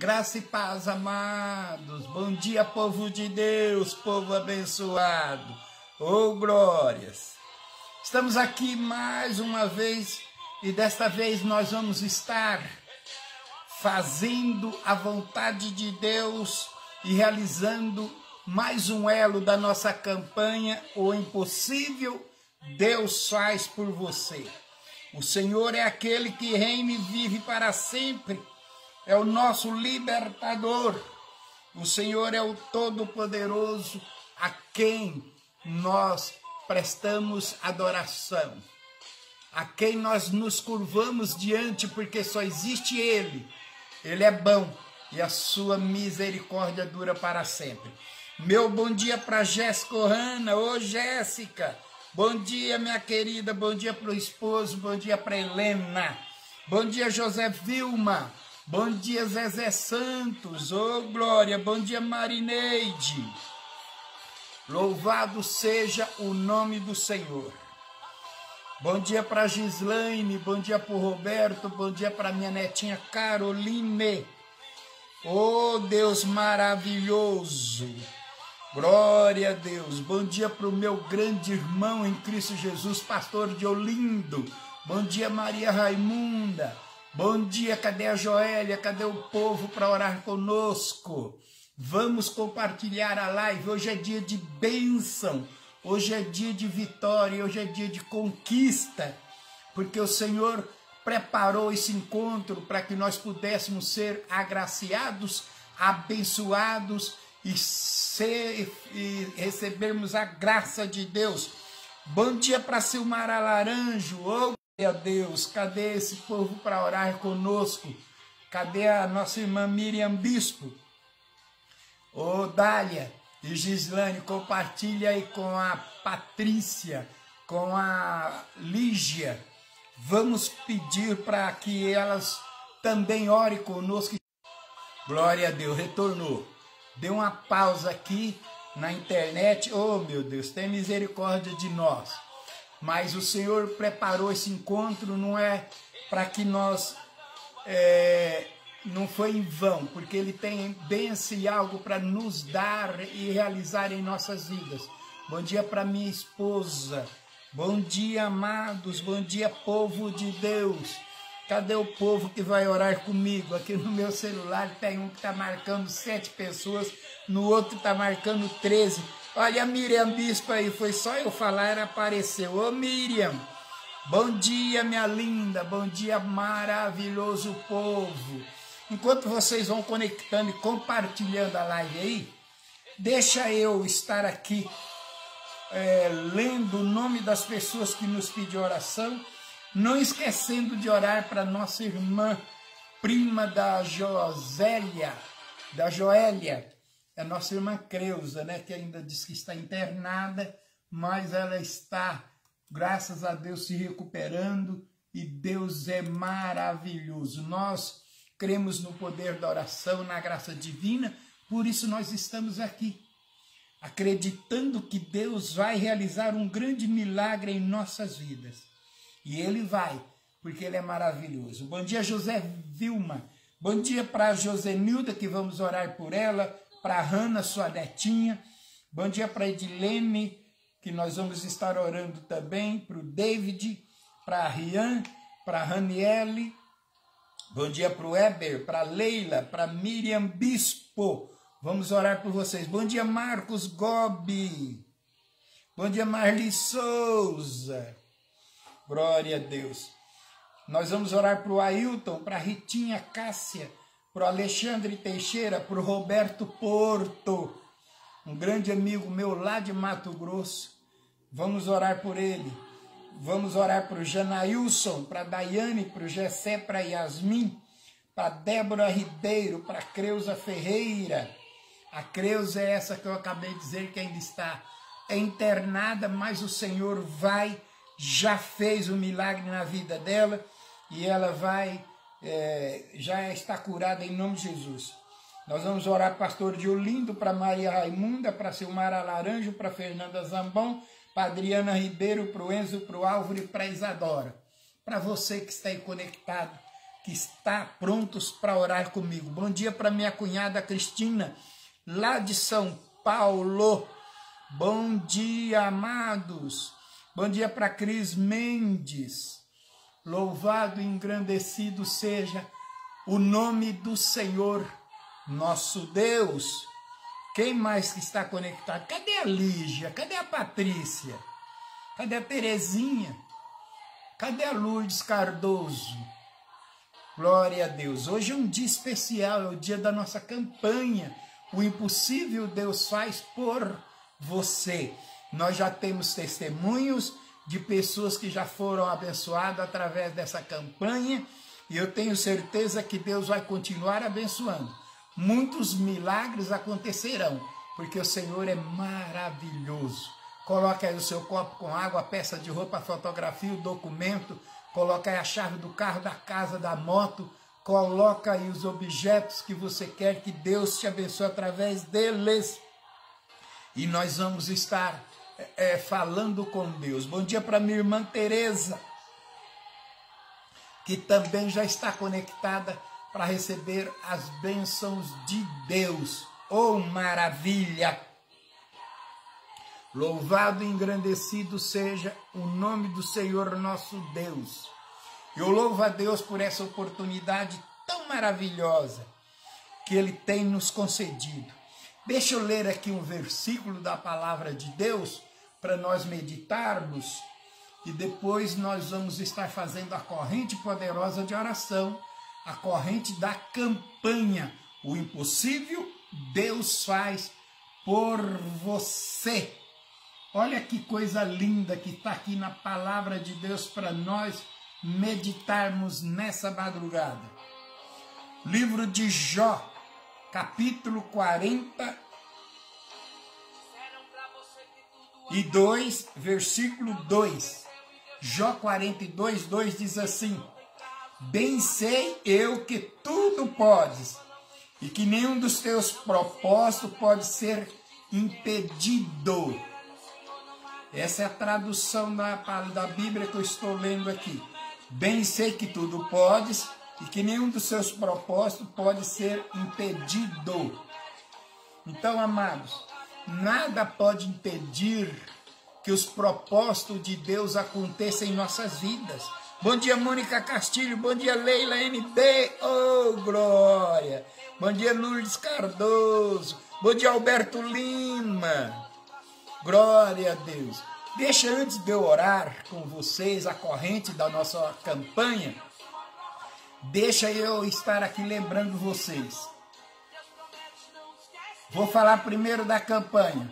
Graça e paz, amados. Bom dia, povo de Deus, povo abençoado. Oh, glórias. Estamos aqui mais uma vez e desta vez nós vamos estar fazendo a vontade de Deus e realizando mais um elo da nossa campanha, O Impossível Deus faz por você. O Senhor é aquele que reina e vive para sempre. É o nosso libertador. O Senhor é o Todo-Poderoso a quem nós prestamos adoração, a quem nós nos curvamos diante, porque só existe Ele. Ele é bom e a sua misericórdia dura para sempre. Meu bom dia para Jéssica Ohana. Ô Jéssica, bom dia minha querida, bom dia para o esposo, bom dia para Helena, bom dia José Vilma. Bom dia, Zezé Santos, ô glória, bom dia, Marineide. Louvado seja o nome do Senhor. Bom dia para Gislaine, bom dia para o Roberto, bom dia para minha netinha Caroline. Ô Deus maravilhoso, glória a Deus. Bom dia para o meu grande irmão em Cristo Jesus, pastor de Olindo. Bom dia, Maria Raimunda. Bom dia, cadê a Joélia? Cadê o povo para orar conosco? Vamos compartilhar a live. Hoje é dia de bênção, hoje é dia de vitória, hoje é dia de conquista, porque o Senhor preparou esse encontro para que nós pudéssemos ser agraciados, abençoados e recebermos a graça de Deus. Bom dia para Silmara Laranjo. Oh, a Deus, cadê esse povo para orar conosco? Cadê a nossa irmã Miriam Bispo? Ô Dália e Gislane, compartilha aí com a Patrícia, com a Lígia. Vamos pedir para que elas também orem conosco. Glória a Deus, retornou. Deu uma pausa aqui na internet. Oh meu Deus, tem misericórdia de nós. Mas o Senhor preparou esse encontro, não é para que nós, não foi em vão, porque Ele tem bênção e algo para nos dar e realizar em nossas vidas. Bom dia para minha esposa, bom dia amados, bom dia povo de Deus. Cadê o povo que vai orar comigo? Aqui no meu celular tem um que está marcando 7 pessoas, no outro está marcando 13. Olha a Miriam Bispo aí, foi só eu falar, ela apareceu. Ô Miriam, bom dia minha linda, bom dia maravilhoso povo. Enquanto vocês vão conectando e compartilhando a live aí, deixa eu estar aqui lendo o nome das pessoas que nos pediram oração, não esquecendo de orar para nossa irmã, prima da Joélia, a nossa irmã Creuza, né, que ainda diz que está internada, mas ela está, graças a Deus, se recuperando e Deus é maravilhoso. Nós cremos no poder da oração, na graça divina, por isso nós estamos aqui, acreditando que Deus vai realizar um grande milagre em nossas vidas. E Ele vai, porque Ele é maravilhoso. Bom dia, José Vilma. Bom dia para a Josenilda, que vamos orar por ela, para a Hanna, sua netinha. Bom dia para a Edilene, que nós vamos estar orando também, para o David, para a Rian, para a Raniele. Bom dia para o Eber, para a Leila, para a Miriam Bispo. Vamos orar por vocês. Bom dia, Marcos Gobi. Bom dia, Marli Souza. Glória a Deus. Nós vamos orar para o Ailton, para a Ritinha Cássia, para o Alexandre Teixeira, para o Roberto Porto, um grande amigo meu lá de Mato Grosso. Vamos orar por ele. Vamos orar para o Janailson, para a Daiane, para o Gessé, para a Yasmin, para a Débora Ribeiro, para a Creuza Ferreira. A Creuza é essa que eu acabei de dizer que ainda está internada, mas o Senhor já fez um milagre na vida dela e ela já está curada em nome de Jesus. Nós vamos orar para o pastor de Olindo, para Maria Raimunda, para Silmara Laranjo, para Fernanda Zambão, para Adriana Ribeiro, para o Enzo, para o Álvaro e para a Isadora. Para você que está aí conectado, que está prontos para orar comigo. Bom dia para minha cunhada Cristina, lá de São Paulo. Bom dia, amados. Bom dia para Cris Mendes. Louvado e engrandecido seja o nome do Senhor, nosso Deus. Quem mais que está conectado? Cadê a Lígia? Cadê a Patrícia? Cadê a Terezinha? Cadê a Lourdes Cardoso? Glória a Deus. Hoje é um dia especial, é o dia da nossa campanha. O impossível Deus faz por você. Nós já temos testemunhos de pessoas que já foram abençoadas através dessa campanha e eu tenho certeza que Deus vai continuar abençoando. Muitos milagres acontecerão, porque o Senhor é maravilhoso. Coloca aí o seu copo com água, a peça de roupa, a fotografia, o documento, coloca aí a chave do carro, da casa, da moto, coloca aí os objetos que você quer que Deus te abençoe através deles. E nós vamos estar falando com Deus. Bom dia para minha irmã Tereza, que também já está conectada para receber as bênçãos de Deus. Oh, maravilha! Louvado e engrandecido seja o nome do Senhor nosso Deus. Eu louvo a Deus por essa oportunidade tão maravilhosa que Ele tem nos concedido. Deixa eu ler aqui um versículo da palavra de Deus para nós meditarmos e depois nós vamos estar fazendo a corrente poderosa de oração, a corrente da campanha. O impossível Deus faz por você. Olha que coisa linda que está aqui na palavra de Deus para nós meditarmos nessa madrugada. Livro de Jó, capítulo 42, versículo 2. Jó 42, 2 diz assim: bem sei eu que tudo podes, e que nenhum dos teus propósitos pode ser impedido. Essa é a tradução da Bíblia que eu estou lendo aqui. Bem sei que tudo podes, e que nenhum dos seus propósitos pode ser impedido. Então, amados, nada pode impedir que os propósitos de Deus aconteçam em nossas vidas. Bom dia, Mônica Castilho. Bom dia, Leila NB. Oh, glória. Bom dia, Lourdes Cardoso. Bom dia, Alberto Lima. Glória a Deus. Deixa, antes de eu orar com vocês a corrente da nossa campanha, deixa eu estar aqui lembrando vocês. Vou falar primeiro da campanha.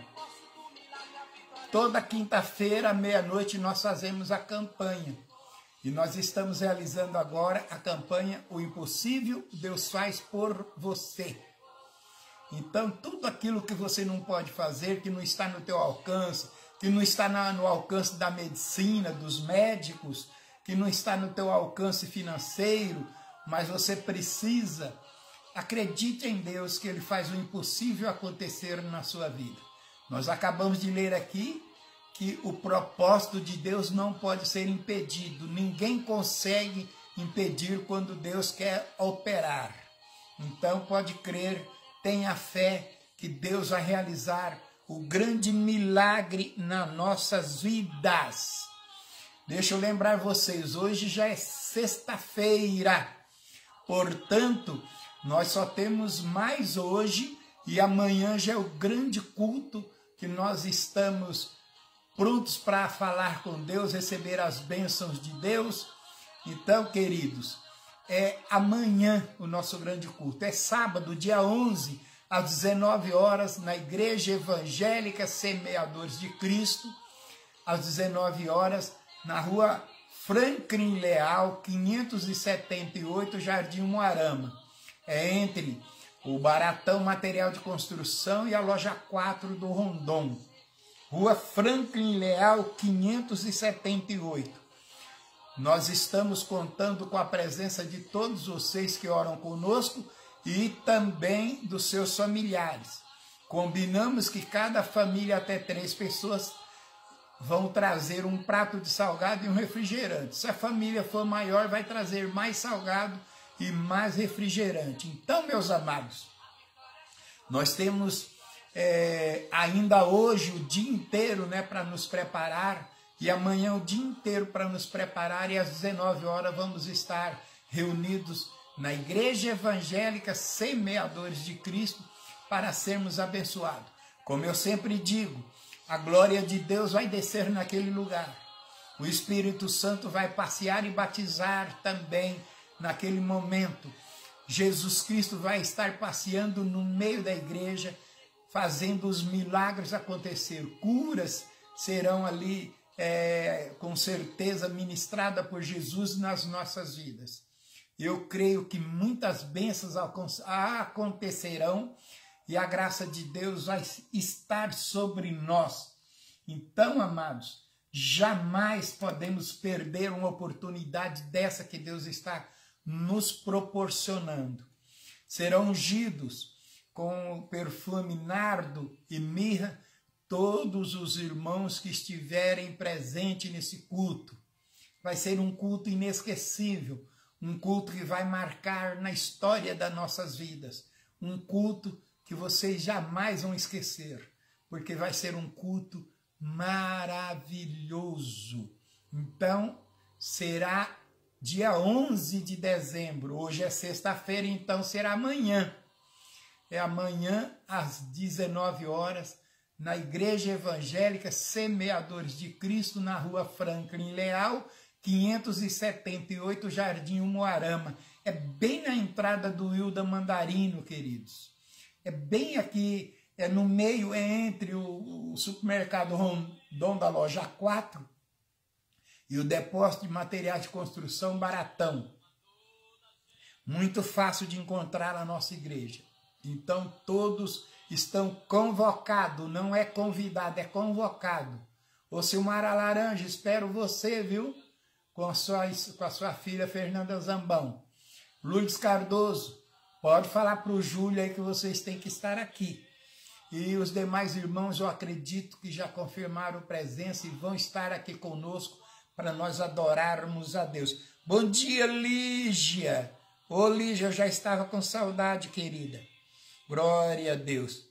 Toda quinta-feira, à meia-noite, nós fazemos a campanha. E nós estamos realizando agora a campanha O Impossível Deus Faz por Você. Então, tudo aquilo que você não pode fazer, que não está no teu alcance, que não está no alcance da medicina, dos médicos, que não está no teu alcance financeiro, mas você precisa, acredite em Deus que Ele faz o impossível acontecer na sua vida. Nós acabamos de ler aqui que o propósito de Deus não pode ser impedido. Ninguém consegue impedir quando Deus quer operar. Então, pode crer, tenha fé que Deus vai realizar o grande milagre nas nossas vidas. Deixa eu lembrar vocês, hoje já é sexta-feira. Portanto, nós só temos mais hoje e amanhã já é o grande culto que nós estamos prontos para falar com Deus, receber as bênçãos de Deus. Então, queridos, é amanhã o nosso grande culto. É sábado, dia 11, às 19 horas, na Igreja Evangélica Semeadores de Cristo, às 19 horas, na rua Franklin Leal, 578, Jardim Moarama. É entre o Baratão Material de Construção e a loja 4 do Rondon. Rua Franklin Leal, 578. Nós estamos contando com a presença de todos vocês que oram conosco e também dos seus familiares. Combinamos que cada família, até 3 pessoas, vão trazer um prato de salgado e um refrigerante. Se a família for maior, vai trazer mais salgado e mais refrigerante. Então, meus amados, nós temos ainda hoje o dia inteiro, né, para nos preparar, e amanhã o dia inteiro para nos preparar, e às 19 horas vamos estar reunidos na Igreja Evangélica Semeadores de Cristo para sermos abençoados. Como eu sempre digo, a glória de Deus vai descer naquele lugar. O Espírito Santo vai passear e batizar também naquele momento. Jesus Cristo vai estar passeando no meio da igreja, fazendo os milagres acontecer. Curas serão ali, com certeza, ministradas por Jesus nas nossas vidas. Eu creio que muitas bênçãos acontecerão e a graça de Deus vai estar sobre nós. Então, amados, jamais podemos perder uma oportunidade dessa que Deus está nos proporcionando. Serão ungidos com perfume, nardo e mirra todos os irmãos que estiverem presentes nesse culto. Vai ser um culto inesquecível, um culto que vai marcar na história das nossas vidas, um culto que vocês jamais vão esquecer, porque vai ser um culto maravilhoso. Então, será dia 11 de dezembro, hoje é sexta-feira, então será amanhã. É amanhã, às 19 horas, na Igreja Evangélica Semeadores de Cristo, na Rua Franklin Leal, 578, Jardim Umuarama. É bem na entrada do Hilda Mandarino, queridos. É bem aqui, no meio, entre o supermercado Rondon da Loja 4 e o depósito de materiais de construção Baratão. Muito fácil de encontrar a nossa igreja. Então todos estão convocados, não é convidado, é convocado. Ô Silmara Laranja, espero você, viu? Com a sua filha Fernanda Zambão. Lourdes Cardoso, pode falar para o Júlio aí que vocês têm que estar aqui. E os demais irmãos, eu acredito que já confirmaram presença e vão estar aqui conosco para nós adorarmos a Deus. Bom dia, Lígia. Ô, Lígia, eu já estava com saudade, querida. Glória a Deus.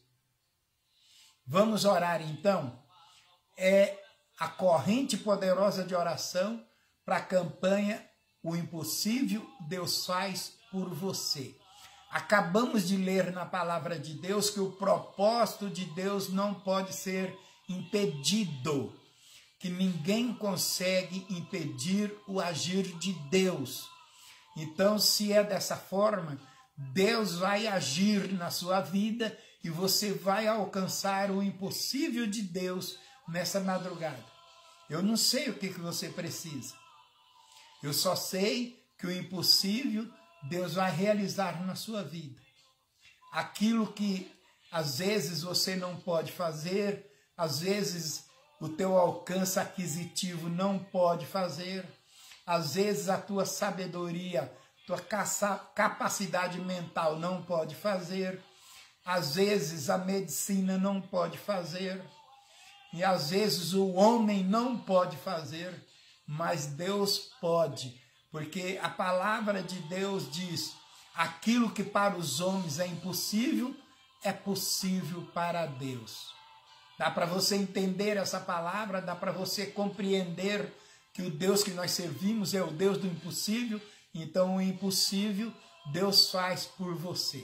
Vamos orar, então. É a corrente poderosa de oração para a campanha O Impossível Deus Faz por Você. Acabamos de ler na palavra de Deus que o propósito de Deus não pode ser impedido, que ninguém consegue impedir o agir de Deus. Então, se é dessa forma, Deus vai agir na sua vida e você vai alcançar o impossível de Deus nessa madrugada. Eu não sei o que você precisa. Eu só sei que o impossível Deus vai realizar na sua vida. Aquilo que às vezes você não pode fazer, às vezes o teu alcance aquisitivo não pode fazer, às vezes a tua sabedoria, tua capacidade mental não pode fazer, às vezes a medicina não pode fazer, e às vezes o homem não pode fazer, mas Deus pode. Porque a palavra de Deus diz, aquilo que para os homens é impossível, é possível para Deus. Dá para você entender essa palavra, dá para você compreender que o Deus que nós servimos é o Deus do impossível, então o impossível Deus faz por você.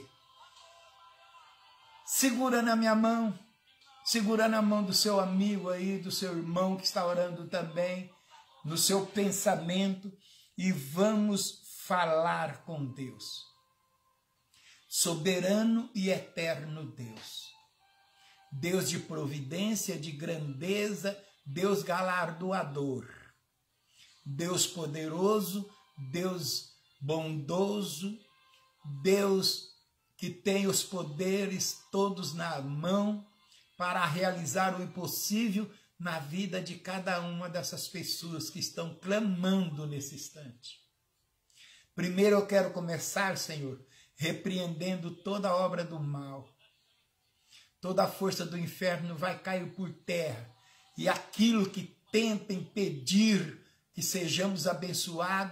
Segura na minha mão, segura na mão do seu amigo aí, do seu irmão que está orando também, no seu pensamento, e vamos falar com Deus. Soberano e eterno Deus. Deus de providência, de grandeza, Deus galardoador. Deus poderoso, Deus bondoso, Deus que tem os poderes todos na mão para realizar o impossível na vida de cada uma dessas pessoas que estão clamando nesse instante. Primeiro eu quero começar, Senhor, repreendendo toda obra do mal. Toda a força do inferno vai cair por terra. E aquilo que tenta impedir que sejamos abençoados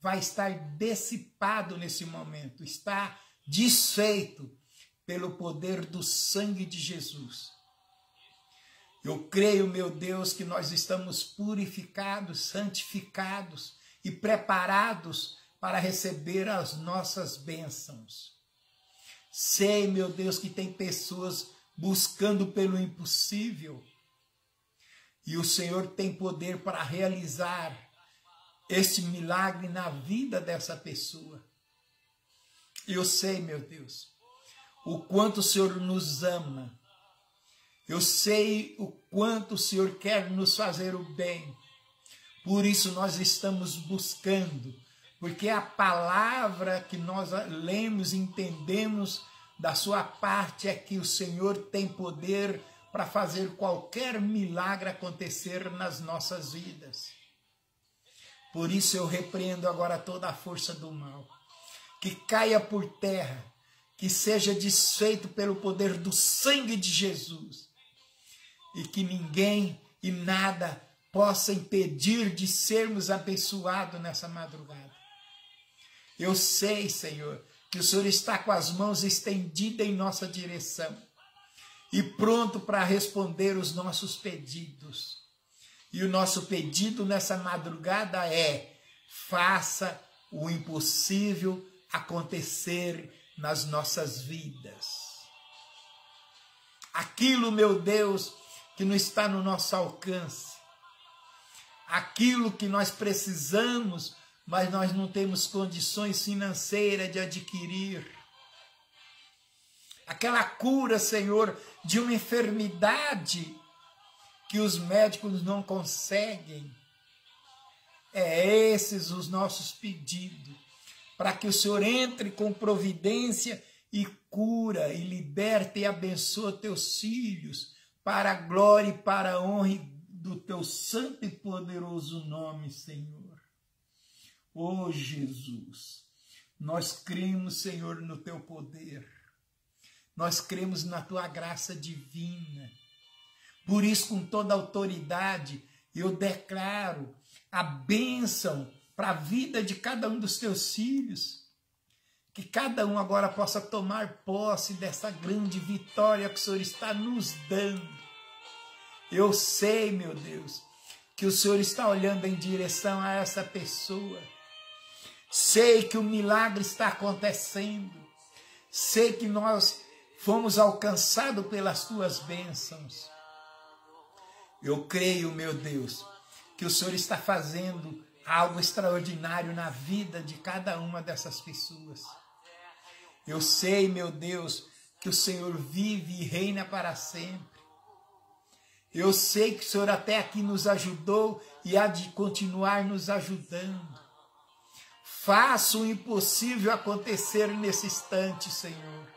vai estar dissipado nesse momento, está desfeito pelo poder do sangue de Jesus. Eu creio, meu Deus, que nós estamos purificados, santificados e preparados para receber as nossas bênçãos. Sei, meu Deus, que tem pessoas buscando pelo impossível e o Senhor tem poder para realizar este milagre na vida dessa pessoa. Eu sei, meu Deus, o quanto o Senhor nos ama. Eu sei o quanto o Senhor quer nos fazer o bem. Por isso nós estamos buscando, porque a palavra que nós lemos e entendemos da sua parte é que o Senhor tem poder para fazer qualquer milagre acontecer nas nossas vidas. Por isso eu repreendo agora toda a força do mal, que caia por terra, que seja desfeito pelo poder do sangue de Jesus, e que ninguém e nada possa impedir de sermos abençoados nessa madrugada. Eu sei, Senhor, que o Senhor está com as mãos estendidas em nossa direção e pronto para responder os nossos pedidos. E o nosso pedido nessa madrugada é: faça o impossível acontecer nas nossas vidas. Aquilo, meu Deus, que não está no nosso alcance, aquilo que nós precisamos, mas nós não temos condições financeiras de adquirir. Aquela cura, Senhor, de uma enfermidade que os médicos não conseguem. É esses os nossos pedidos, para que o Senhor entre com providência e cura, e liberte e abençoe teus filhos, para a glória e para a honra do teu santo e poderoso nome, Senhor. Oh, Jesus, nós cremos, Senhor, no teu poder. Nós cremos na tua graça divina. Por isso, com toda a autoridade, eu declaro a bênção para a vida de cada um dos teus filhos. Que cada um agora possa tomar posse dessa grande vitória que o Senhor está nos dando. Eu sei, meu Deus, que o Senhor está olhando em direção a essa pessoa. Sei que o milagre está acontecendo. Sei que nós fomos alcançados pelas tuas bênçãos. Eu creio, meu Deus, que o Senhor está fazendo algo extraordinário na vida de cada uma dessas pessoas. Eu sei, meu Deus, que o Senhor vive e reina para sempre. Eu sei que o Senhor até aqui nos ajudou e há de continuar nos ajudando. Faça o impossível acontecer nesse instante, Senhor.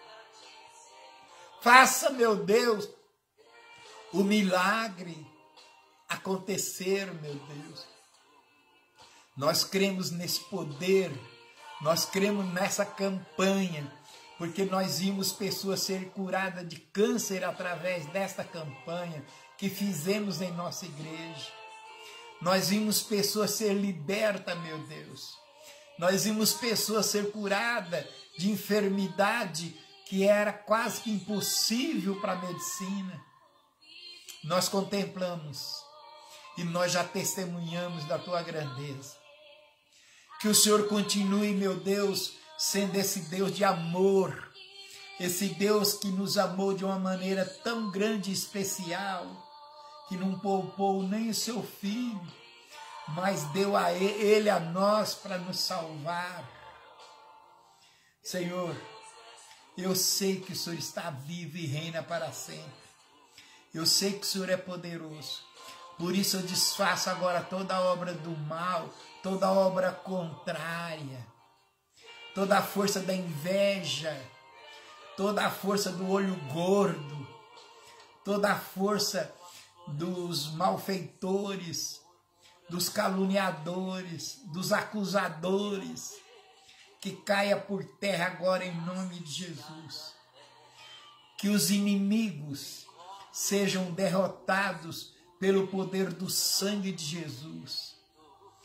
Faça, meu Deus, o milagre acontecer, meu Deus. Nós cremos nesse poder, nós cremos nessa campanha, porque nós vimos pessoas ser curadas de câncer através desta campanha que fizemos em nossa igreja. Nós vimos pessoas ser libertas, meu Deus. Nós vimos pessoas ser curadas de enfermidade que era quase que impossível para a medicina. Nós contemplamos e nós já testemunhamos da tua grandeza. Que o Senhor continue, meu Deus, sendo esse Deus de amor, esse Deus que nos amou de uma maneira tão grande e especial, que não poupou nem o seu filho, mas deu a ele a nós para nos salvar. Senhor, eu sei que o Senhor está vivo e reina para sempre. Eu sei que o Senhor é poderoso. Por isso eu desfaço agora toda a obra do mal, toda a obra contrária, toda a força da inveja, toda a força do olho gordo, toda a força dos malfeitores, dos caluniadores, dos acusadores, que caia por terra agora em nome de Jesus. Que os inimigos sejam derrotados pelo poder do sangue de Jesus.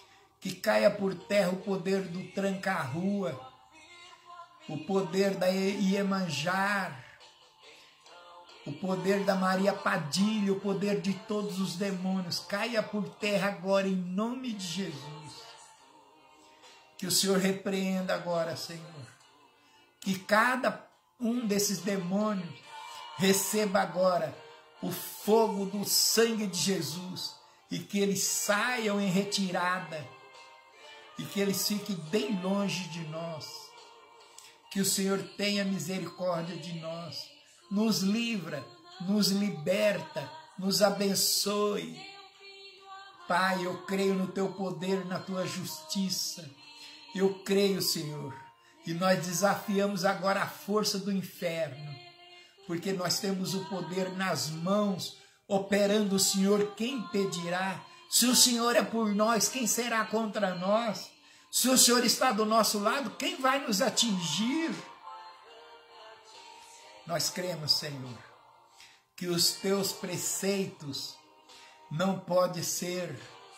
que caia por terra o poder do tranca-rua, o poder da Iemanjá, o poder da Maria Padilha, o poder de todos os demônios, caia por terra agora em nome de Jesus. Que o Senhor repreenda agora, Senhor. Que cada um desses demônios receba agora o fogo do sangue de Jesus e que eles saiam em retirada e que eles fiquem bem longe de nós. Que o Senhor tenha misericórdia de nós, nos livra, nos liberta, nos abençoe. Pai, eu creio no teu poder, na tua justiça. Eu creio, Senhor, e nós desafiamos agora a força do inferno, porque nós temos o poder nas mãos, operando o Senhor, quem impedirá? Se o Senhor é por nós, quem será contra nós? Se o Senhor está do nosso lado, quem vai nos atingir? Nós cremos, Senhor, que os teus preceitos não podem ser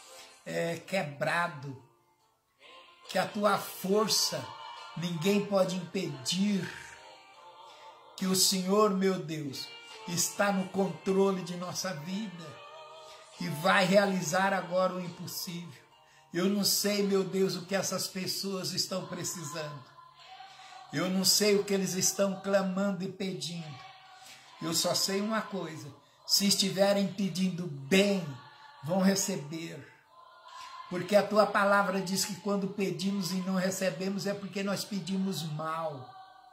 quebrados, que a tua força ninguém pode impedir, que o Senhor, meu Deus, está no controle de nossa vida e vai realizar agora o impossível. Eu não sei, meu Deus, o que essas pessoas estão precisando. Eu não sei o que eles estão clamando e pedindo. Eu só sei uma coisa: se estiverem pedindo bem, vão receber. Porque a tua palavra diz que quando pedimos e não recebemos é porque nós pedimos mal.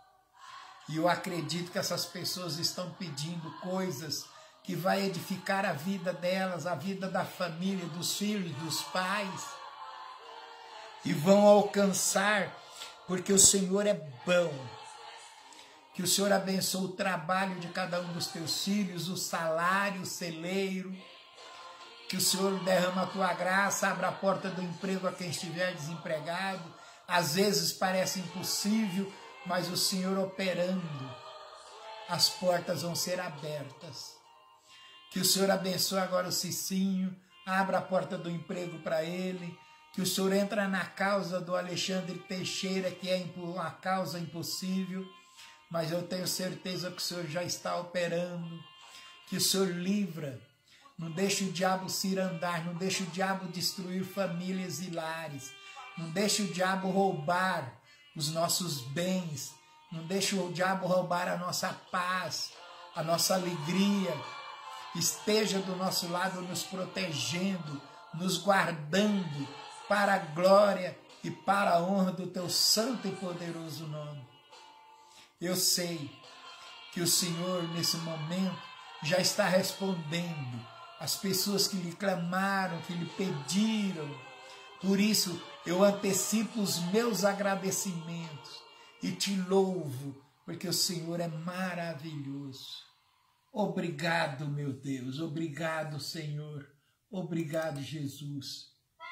E eu acredito que essas pessoas estão pedindo coisas que vai edificar a vida delas, a vida da família, dos filhos, dos pais. E vão alcançar, porque o Senhor é bom. Que o Senhor abençoe o trabalho de cada um dos teus filhos, o salário, o celeiro. Que o Senhor derrama a tua graça, abra a porta do emprego a quem estiver desempregado. Às vezes parece impossível, mas o Senhor operando, as portas vão ser abertas. Que o Senhor abençoe agora o Cicinho, abra a porta do emprego para ele. Que o Senhor entra na causa do Alexandre Teixeira, que é uma causa impossível, mas eu tenho certeza que o Senhor já está operando. Que o Senhor livra. Não deixe o diabo cirandar, não deixe o diabo destruir famílias e lares. Não deixe o diabo roubar os nossos bens. Não deixe o diabo roubar a nossa paz, a nossa alegria. Esteja do nosso lado nos protegendo, nos guardando para a glória e para a honra do teu santo e poderoso nome. Eu sei que o Senhor nesse momento já está respondendo as pessoas que lhe clamaram, que lhe pediram. Por isso, eu antecipo os meus agradecimentos e te louvo, porque o Senhor é maravilhoso. Obrigado, meu Deus. Obrigado, Senhor. Obrigado, Jesus.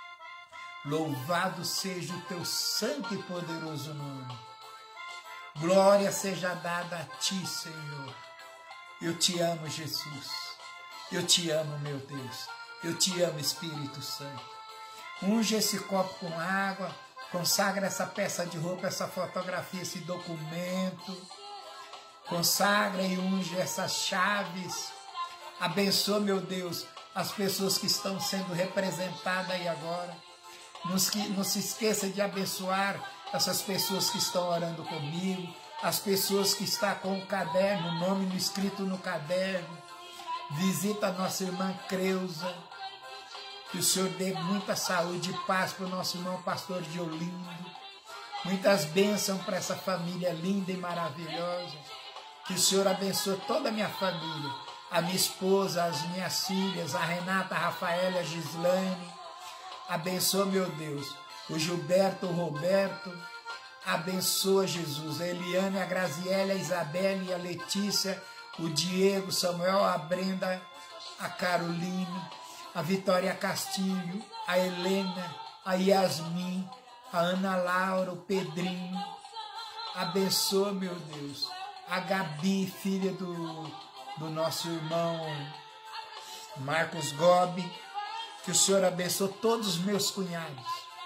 Louvado seja o teu santo e poderoso nome. Glória seja dada a ti, Senhor. Eu te amo, Jesus. Eu te amo, meu Deus. Eu te amo, Espírito Santo. Unge esse copo com água. Consagra essa peça de roupa, essa fotografia, esse documento. Consagra e unge essas chaves. Abençoa, meu Deus, as pessoas que estão sendo representadas aí agora. Não se esqueça de abençoar essas pessoas que estão orando comigo. As pessoas que estão com o caderno, o nome escrito no caderno. Visita a nossa irmã Creuza, que o Senhor dê muita saúde e paz para o nosso irmão pastor de Olindo, muitas bênçãos para essa família linda e maravilhosa, que o Senhor abençoe toda a minha família, a minha esposa, as minhas filhas, a Renata, a Rafaela, a Gislaine, abençoa, meu Deus, o Gilberto, o Roberto, abençoa, Jesus, a Eliane, a Graziele, a Isabelle, a Letícia, o Diego, Samuel, a Brenda, a Caroline, a Vitória Castilho, a Helena, a Yasmin, a Ana Laura, o Pedrinho. Abençoa, meu Deus, a Gabi, filha do nosso irmão Marcos Gobi. Que o Senhor abençoe todos os meus cunhados.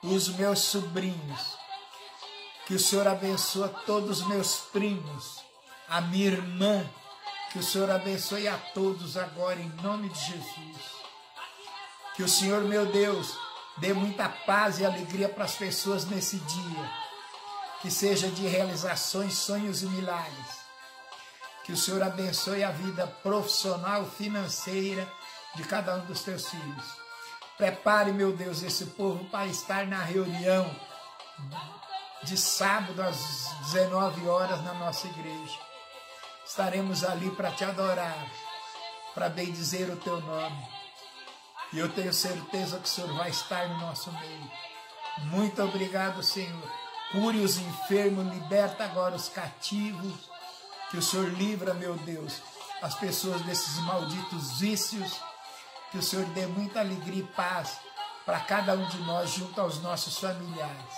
os meus sobrinhos. Que o Senhor abençoe todos os meus primos, a minha irmã. Que o Senhor abençoe a todos agora, em nome de Jesus. Que o Senhor, meu Deus, dê muita paz e alegria para as pessoas nesse dia. Que seja de realizações, sonhos e milagres. Que o Senhor abençoe a vida profissional, financeira de cada um dos teus filhos. Prepare, meu Deus, esse povo para estar na reunião de sábado às 19 horas na nossa igreja. Estaremos ali para te adorar, para bendizer o teu nome. E eu tenho certeza que o Senhor vai estar no nosso meio. Muito obrigado, Senhor. Cure os enfermos, liberta agora os cativos. Que o Senhor livra, meu Deus, as pessoas desses malditos vícios. Que o Senhor dê muita alegria e paz para cada um de nós, junto aos nossos familiares.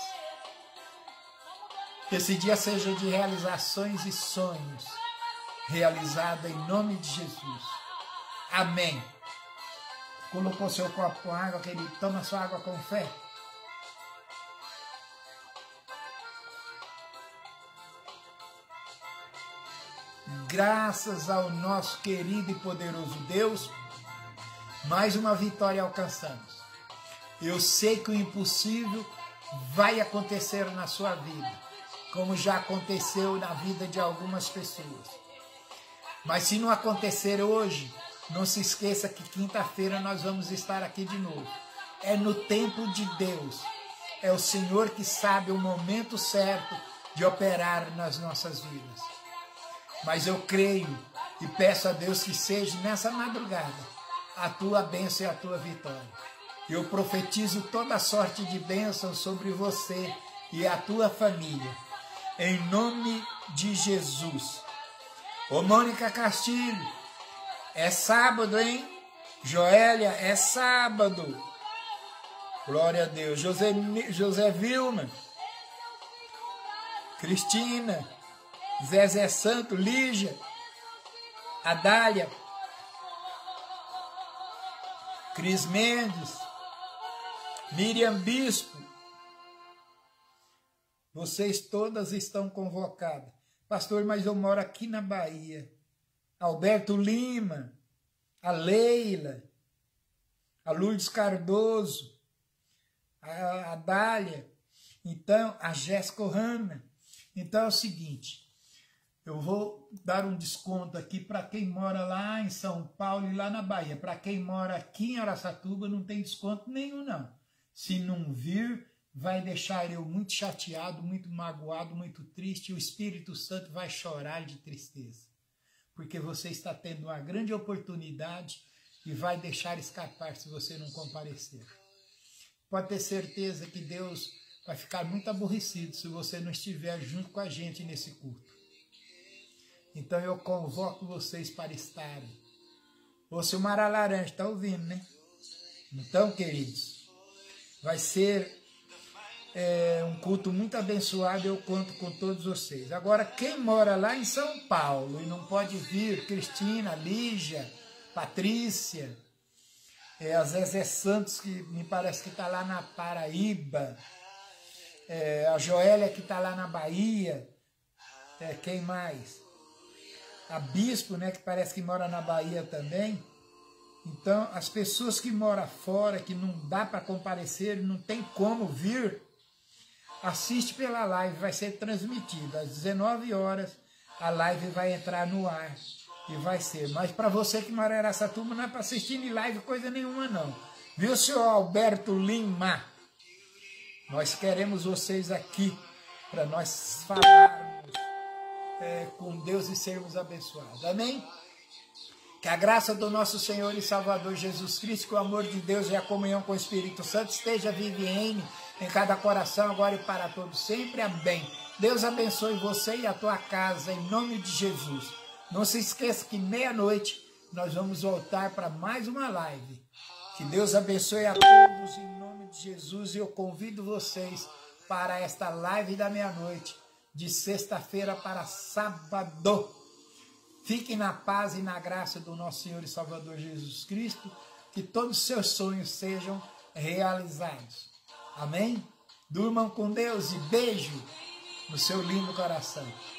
Que esse dia seja de realizações e sonhos, realizado em nome de Jesus. Amém. Colocou seu copo com água, querido? Toma sua água com fé. Graças ao nosso querido e poderoso Deus, mais uma vitória alcançamos. Eu sei que o impossível vai acontecer na sua vida, como já aconteceu na vida de algumas pessoas. Mas se não acontecer hoje, não se esqueça que quinta-feira nós vamos estar aqui de novo. É no tempo de Deus. É o Senhor que sabe o momento certo de operar nas nossas vidas. Mas eu creio e peço a Deus que seja nessa madrugada a tua bênção e a tua vitória. Eu profetizo toda sorte de bênção sobre você e a tua família. Em nome de Jesus. Ô Mônica Castilho, é sábado, hein? Joélia, é sábado. Glória a Deus. José Vilma, Cristina, Zezé Santo, Lígia, Adália, Cris Mendes, Miriam Bispo. Vocês todas estão convocadas. Pastor, mas eu moro aqui na Bahia. Alberto Lima, a Leila, a Lourdes Cardoso, a Dália, então a Jéssica Hanna. Então é o seguinte, eu vou dar um desconto aqui para quem mora lá em São Paulo e lá na Bahia. Para quem mora aqui em Araçatuba não tem desconto nenhum, não. Se não vir, vai deixar eu muito chateado, muito magoado, muito triste. E o Espírito Santo vai chorar de tristeza. Porque você está tendo uma grande oportunidade e vai deixar escapar se você não comparecer. Pode ter certeza que Deus vai ficar muito aborrecido se você não estiver junto com a gente nesse culto. Então eu convoco vocês para estarem. Ô Silmara Laranja, está ouvindo, né? Então, queridos, vai ser um culto muito abençoado, eu conto com todos vocês. Agora, quem mora lá em São Paulo e não pode vir, Cristina, Lígia, Patrícia, a Zezé Santos, que me parece que está lá na Paraíba, a Joélia, que está lá na Bahia, quem mais? A Bispo, né, que parece que mora na Bahia também. Então, as pessoas que moram fora, que não dá para comparecer, não tem como vir, assiste pela live, vai ser transmitida. Às 19 horas, a live vai entrar no ar e vai ser. Mas para você que mora em Araçatuba, não é para assistir em live coisa nenhuma, não. Viu, senhor Alberto Lima? Nós queremos vocês aqui para nós falarmos com Deus e sermos abençoados. Amém? Que a graça do nosso Senhor e Salvador Jesus Cristo, que o amor de Deus e a comunhão com o Espírito Santo esteja vivendo em cada coração, agora e para todos sempre. Amém. Deus abençoe você e a tua casa, em nome de Jesus. Não se esqueça que meia-noite nós vamos voltar para mais uma live. Que Deus abençoe a todos em nome de Jesus. E eu convido vocês para esta live da meia-noite, de sexta-feira para sábado. Fiquem na paz e na graça do nosso Senhor e Salvador Jesus Cristo. Que todos os seus sonhos sejam realizados. Amém? Durmam com Deus e beijo no seu lindo coração.